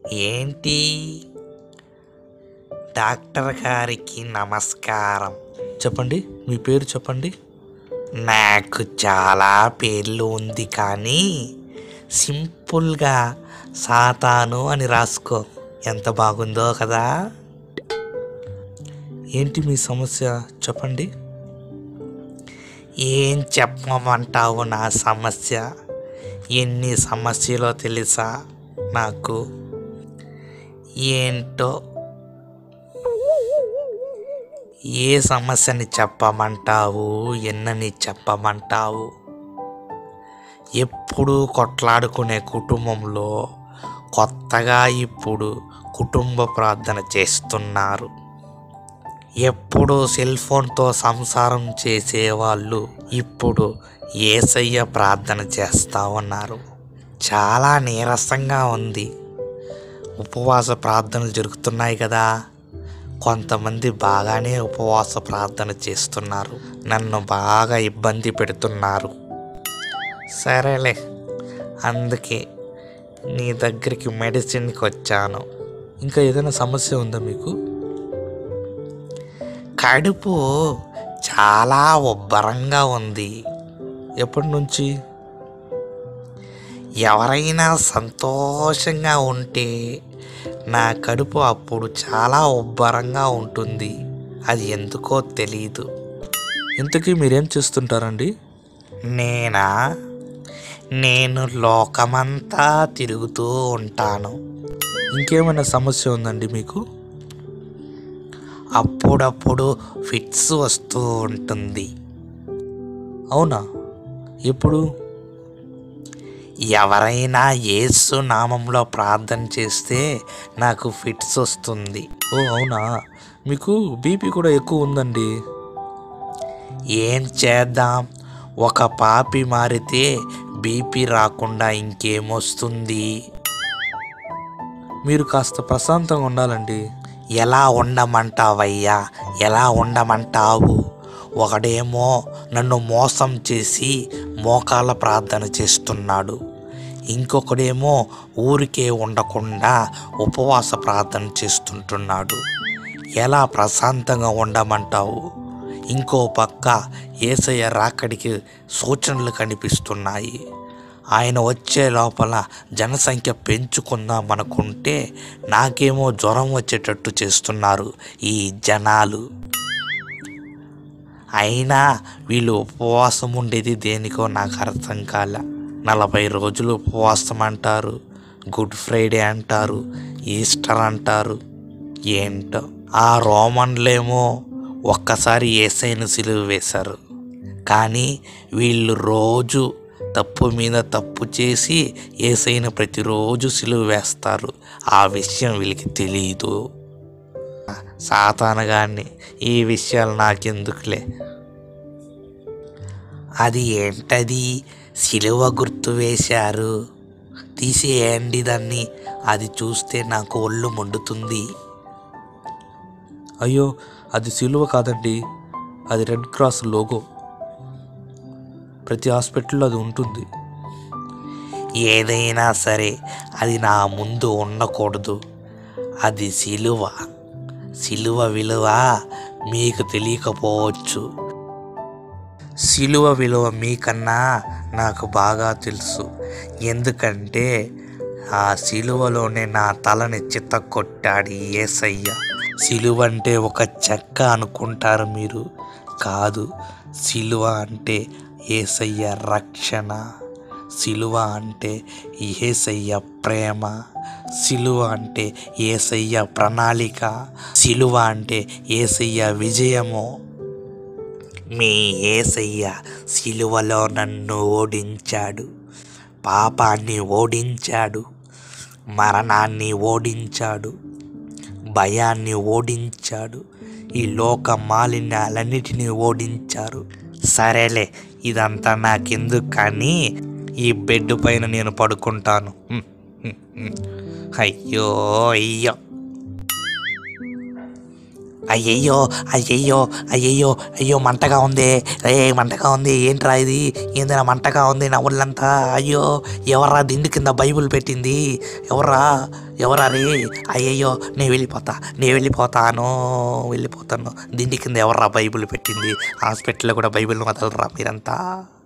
ఏంటి? డాక్టర్ గారికి నమస్కారం. చెప్పండి, మీ పేరు చెప్పండి. నాకు చాలా పేర్లు ఉంది కానీ సింపుల్గా సాతాను అని రాసుకో. ఎంత బాగుందో కదా. ఏంటి మీ సమస్య చెప్పండి. ఏం చెప్పమంటావు నా సమస్య? ఎన్ని సమస్యలో తెలుసా నాకు? ఏంటో, ఏ సమస్యని చెప్పమంటావు? ఎన్నని చెప్పమంటావు? ఎప్పుడు కొట్లాడుకునే కుటుంబంలో కొత్తగా ఇప్పుడు కుటుంబ ప్రార్థన చేస్తున్నారు. ఎప్పుడు సెల్ ఫోన్తో సంసారం చేసేవాళ్ళు ఇప్పుడు యేసయ్య ప్రార్థన చేస్తూ ఉన్నారు. చాలా నీరసంగా ఉంది. ఉపవాస ప్రార్థనలు జరుగుతున్నాయి కదా. కొంతమంది బాగానే ఉపవాస ప్రార్థన చేస్తున్నారు. నన్ను బాగా ఇబ్బంది పెడుతున్నారు. సరేలే, అందుకే నీ దగ్గరికి మెడిసిన్కి వచ్చాను. ఇంకా ఏదైనా సమస్య ఉందా మీకు? కడుపు చాలా ఉబ్బరంగా ఉంది. ఎప్పటి నుంచి? ఎవరైనా సంతోషంగా ఉంటే నా కడుపు అప్పుడు చాలా ఉబ్బరంగా ఉంటుంది. అది ఎందుకో తెలీదు. ఇంతకీ మీరేం చేస్తుంటారండి? నేను లోకమంతా తిరుగుతూ ఉంటాను. ఇంకేమైనా సమస్య ఉందండి మీకు? అప్పుడప్పుడు ఫిట్స్ వస్తూ ఉంటుంది. అవునా? ఎప్పుడు? ఎవరైనా యేసు నామంలో ప్రార్థన చేస్తే నాకు ఫిట్స్ వస్తుంది. ఓ అవునా? మీకు బీపీ కూడా ఎక్కువ ఉందండి. ఏం చేద్దాం? ఒక పాపి మారితే బీపీ రాకుండా ఇంకేమొస్తుంది? మీరు కాస్త ప్రశాంతంగా ఉండాలండి. ఎలా ఉండమంటావయ్యా? ఎలా ఉండమంటావు? ఒకడేమో నన్ను మోసం చేసి మోకాళ్ళ ప్రార్థన చేస్తున్నాడు. ఇంకొకడేమో ఊరికే ఉండకుండా ఉపవాస ప్రార్థన చేస్తుంటున్నాడు. ఎలా ప్రశాంతంగా ఉండమంటావు? ఇంకో పక్క యేసయ్య రాకడికి సూచనలు కనిపిస్తున్నాయి. ఆయన వచ్చే లోపల జనసంఖ్య పెంచుకుందామనుకుంటే నాకేమో జ్వరం వచ్చేటట్టు చేస్తున్నారు ఈ జనాలు. అయినా వీళ్ళు ఉపవాసం ఉండేది దేనికో నాకు అర్థం కాల. 40 రోజులు ఉపవాసం అంటారు, గుడ్ ఫ్రైడే అంటారు, ఈస్టర్ అంటారు. ఏంటో. ఆ రోమన్లేమో ఒక్కసారి యేసయ్యను సిలువ వేశారు. కానీ వీళ్ళు రోజు తప్పు మీద తప్పు చేసి యేసయ్యను ప్రతిరోజు సిలువ వేస్తారు. ఆ విషయం వీళ్ళకి తెలీదు. సాతాను గాని ఈ విషయాలు నాకెందుకులే. అది ఏంటది? సిలువ గుర్తు వేశారు. తీసేయండి దాన్ని. అది చూస్తే నాకు ఒళ్ళు మండుతుంది. అయ్యో, అది సిలువ కాదండి, అది రెడ్ క్రాస్ లోగో. ప్రతి హాస్పిటల్లో అది ఉంటుంది. ఏదైనా సరే అది నా ముందు ఉండకూడదు. అది సిలువ. సిలువ విలువ మీకు తెలియకపోవచ్చు. సిలువ విలువ మీకన్నా నాకు బాగా తెలుసు. ఎందుకంటే ఆ సిలువలోనే నా తలని చితక్కొట్టాడు యేసయ్య. సిలువ అంటే ఒక చెక్క అనుకుంటారు మీరు. కాదు, సిలువ అంటే యేసయ్య రక్షణ. సిలువ అంటే యేసయ్య ప్రేమ. సిలువ అంటే యేసయ్య ప్రణాళిక. సిలువ అంటే యేసయ్య విజయము. మీ యేసయ్య సిలువలో నన్ను ఓడించాడు. పాపాన్ని ఓడించాడు, మరణాన్ని ఓడించాడు, భయాన్ని ఓడించాడు, ఈ లోక మాలిన్యాలన్నిటినీ ఓడించారు. సరేలే, ఇదంతా నాకెందుకు కానీ ఈ బెడ్ పైన నేను పడుకుంటాను. అయ్యో అయ్యో. అయ్యయ్యో అయ్యయ్యో అయ్యయ్యో అయ్యో మంటగా ఉంది, మంటగా ఉంది, ఏంట్రా ఇది, ఏందిరా మంటగా ఉంది నా ఒళ్ళంతా. అయ్యో ఎవర్రా దిండు కింద బైబుల్ పెట్టింది, ఎవరా రే. అయ్యయ్యో నేను వెళ్ళిపోతాను, దిండి కింద ఎవర్రా బైబుల్ పెట్టింది. హాస్పిటల్లో కూడా బైబిల్ని వదలరా మీరంతా.